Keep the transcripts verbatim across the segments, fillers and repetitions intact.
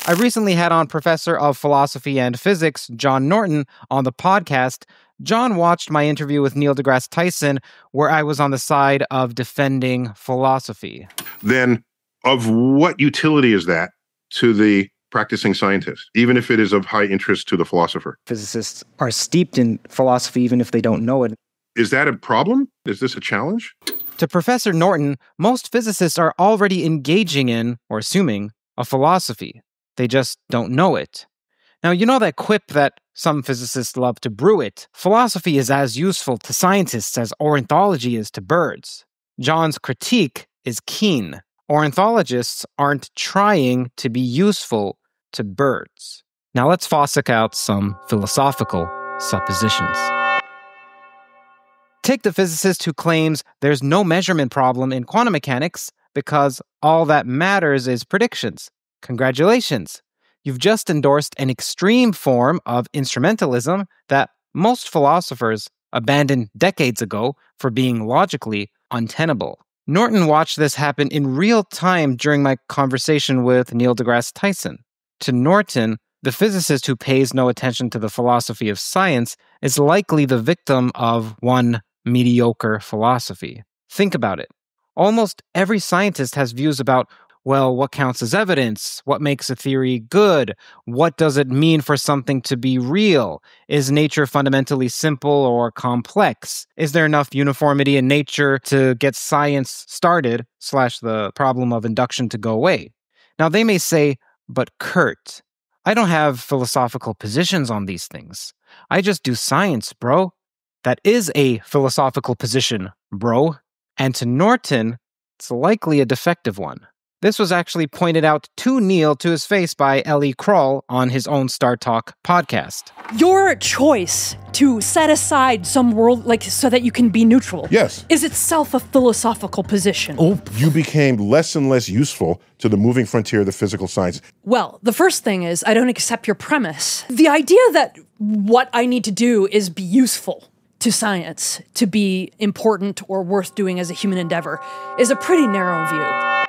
I recently had on Professor of Philosophy and Physics, John Norton, on the podcast. John watched my interview with Neil deGrasse Tyson, where I was on the side of defending philosophy. Then of what utility is that to the practicing scientist, even if it is of high interest to the philosopher? Physicists are steeped in philosophy even if they don't know it. Is that a problem? Is this a challenge? To Professor Norton, most physicists are already engaging in, or assuming, a philosophy. They just don't know it. Now, you know that quip that some physicists love to brew it? Philosophy is as useful to scientists as ornithology is to birds. John's critique is keen. Ornithologists aren't trying to be useful to birds. Now let's fossick out some philosophical suppositions. Take the physicist who claims there's no measurement problem in quantum mechanics because all that matters is predictions. Congratulations. You've just endorsed an extreme form of instrumentalism that most philosophers abandoned decades ago for being logically untenable. Norton watched this happen in real time during my conversation with Neil deGrasse Tyson. To Norton, the physicist who pays no attention to the philosophy of science is likely the victim of one mediocre philosophy. Think about it. Almost every scientist has views about, well, what counts as evidence? What makes a theory good? What does it mean for something to be real? Is nature fundamentally simple or complex? Is there enough uniformity in nature to get science started, slash the problem of induction to go away? Now, they may say, but Curt, I don't have philosophical positions on these things. I just do science, bro. That is a philosophical position, bro. And to Norton, it's likely a defective one. This was actually pointed out to Neil to his face by Ellie Kroll on his own Star Talk podcast. Your choice to set aside some world, like, so that you can be neutral, yes, is itself a philosophical position. Oh, you became less and less useful to the moving frontier of the physical science. Well, the first thing is, I don't accept your premise. The idea that what I need to do is be useful to science, to be important or worth doing as a human endeavor, is a pretty narrow view.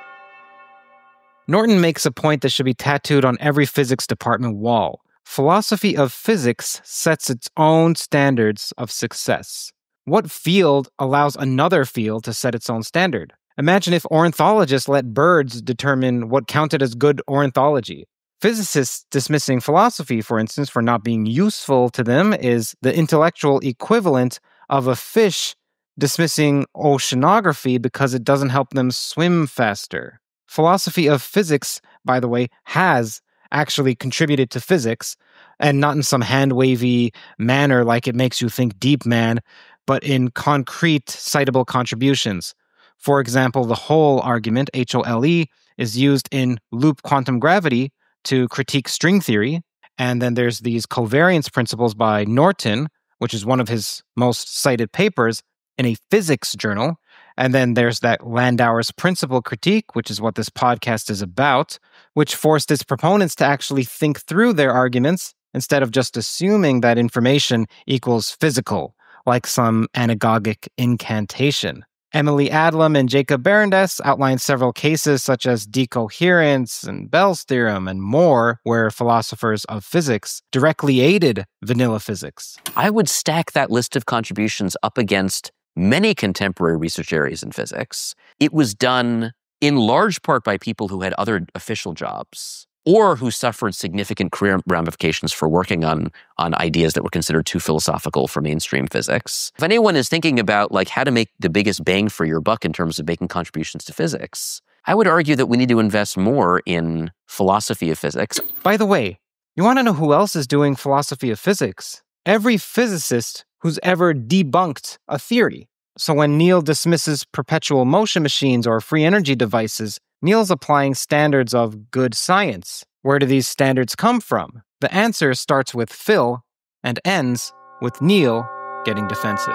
Norton makes a point that should be tattooed on every physics department wall. Philosophy of physics sets its own standards of success. What field allows another field to set its own standard? Imagine if ornithologists let birds determine what counted as good ornithology. Physicists dismissing philosophy, for instance, for not being useful to them is the intellectual equivalent of a fish dismissing oceanography because it doesn't help them swim faster. Philosophy of physics, by the way, has actually contributed to physics, and not in some hand-wavy manner like it makes you think deep, man, but in concrete, citable contributions. For example, the Hole argument, H O L E, is used in loop quantum gravity to critique string theory, and then there's these covariance principles by Norton, which is one of his most cited papers, in a physics journal. And then there's that Landauer's principle critique, which is what this podcast is about, which forced its proponents to actually think through their arguments instead of just assuming that information equals physical, like some anagogic incantation. Emily Adlam and Jacob Berendes outline several cases such as decoherence and Bell's theorem and more, where philosophers of physics directly aided vanilla physics. I would stack that list of contributions up against many contemporary research areas in physics. It was done in large part by people who had other official jobs or who suffered significant career ramifications for working on, on ideas that were considered too philosophical for mainstream physics. If anyone is thinking about like how to make the biggest bang for your buck in terms of making contributions to physics, I would argue that we need to invest more in philosophy of physics. By the way, you want to know who else is doing philosophy of physics? Every physicist who's ever debunked a theory. So when Neil dismisses perpetual motion machines or free energy devices, Neil's applying standards of good science. Where do these standards come from? The answer starts with Phil and ends with Neil getting defensive.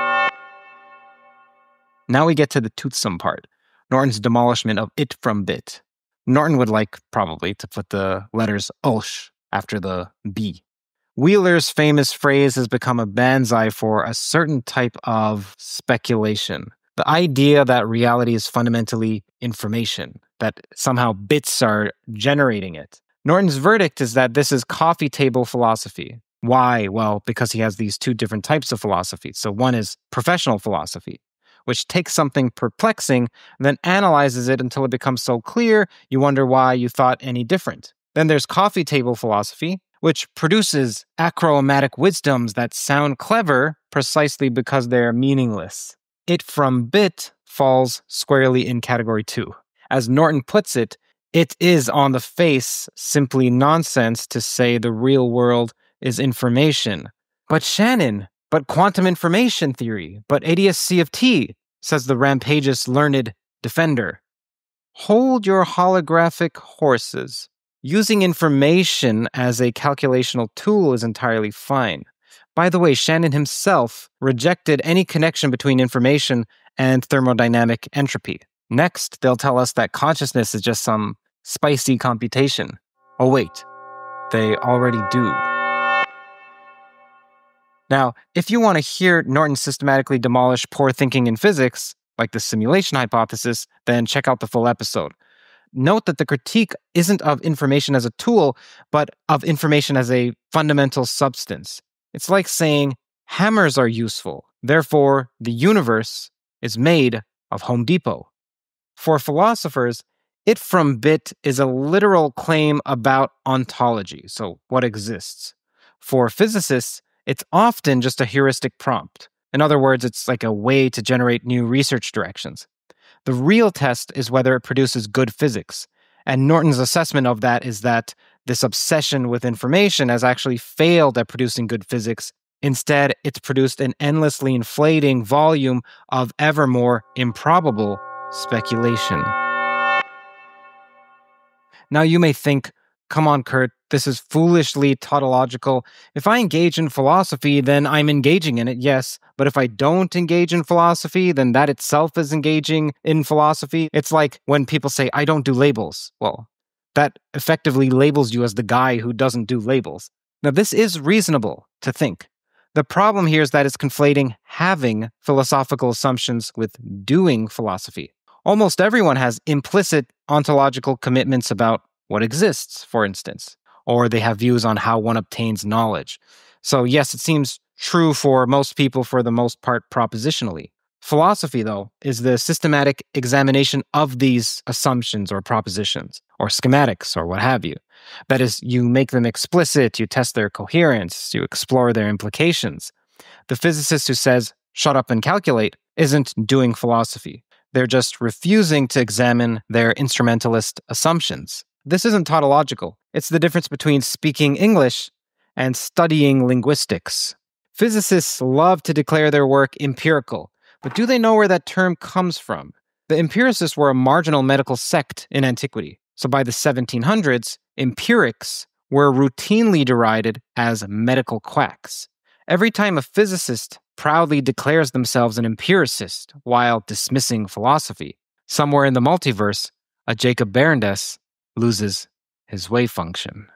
Now we get to the toothsome part, Norton's demolishment of it from bit. Norton would like, probably, to put the letters Ulsh after the B. Wheeler's famous phrase has become a banzai for a certain type of speculation. The idea that reality is fundamentally information, that somehow bits are generating it. Norton's verdict is that this is coffee table philosophy. Why? Well, because he has these two different types of philosophy. So one is professional philosophy, which takes something perplexing and then analyzes it until it becomes so clear you wonder why you thought any different. Then there's coffee table philosophy, which produces achromatic wisdoms that sound clever precisely because they're meaningless. It from bit falls squarely in category two. As Norton puts it, it is on the face simply nonsense to say the real world is information. But Shannon, but quantum information theory, but A D S C of T, says the rampageous learned defender. Hold your holographic horses. Using information as a calculational tool is entirely fine. By the way, Shannon himself rejected any connection between information and thermodynamic entropy. Next, they'll tell us that consciousness is just some spicy computation. Oh wait, they already do. Now, if you want to hear Norton systematically demolish poor thinking in physics, like the simulation hypothesis, then check out the full episode. Note that the critique isn't of information as a tool, but of information as a fundamental substance. It's like saying hammers are useful, therefore the universe is made of Home Depot. For philosophers, it from bit is a literal claim about ontology, so what exists. For physicists, it's often just a heuristic prompt. In other words, it's like a way to generate new research directions. The real test is whether it produces good physics. And Norton's assessment of that is that this obsession with information has actually failed at producing good physics. Instead, it's produced an endlessly inflating volume of ever more improbable speculation. Now you may think, come on, Curt, this is foolishly tautological. If I engage in philosophy, then I'm engaging in it, yes. But if I don't engage in philosophy, then that itself is engaging in philosophy. It's like when people say, I don't do labels. Well, that effectively labels you as the guy who doesn't do labels. Now, this is reasonable to think. The problem here is that it's conflating having philosophical assumptions with doing philosophy. Almost everyone has implicit ontological commitments about what exists, for instance, or they have views on how one obtains knowledge. So yes, it seems true for most people for the most part propositionally. Philosophy, though, is the systematic examination of these assumptions or propositions, or schematics, or what have you. That is, you make them explicit, you test their coherence, you explore their implications. The physicist who says, shut up and calculate, isn't doing philosophy. They're just refusing to examine their instrumentalist assumptions. This isn't tautological. It's the difference between speaking English and studying linguistics. Physicists love to declare their work empirical, but do they know where that term comes from? The empiricists were a marginal medical sect in antiquity. So by the seventeen hundreds, empirics were routinely derided as medical quacks. Every time a physicist proudly declares themselves an empiricist while dismissing philosophy, somewhere in the multiverse, a Jacob Berendes loses his wave function.